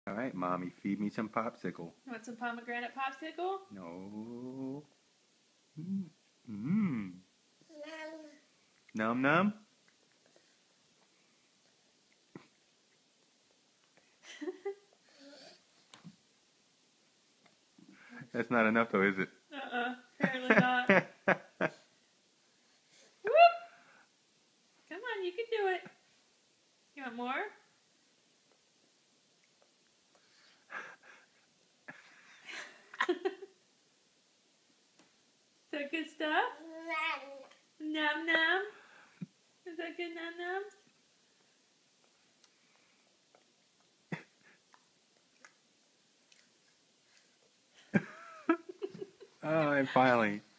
All right, Mommy, feed me some popsicle. You want some pomegranate popsicle? No. Mmm. Num num. That's not enough, though, is it? Apparently not. Whoop! Come on, you can do it. You want more? Is that good stuff? Num num. Is that good num nums? Oh, I'm finally.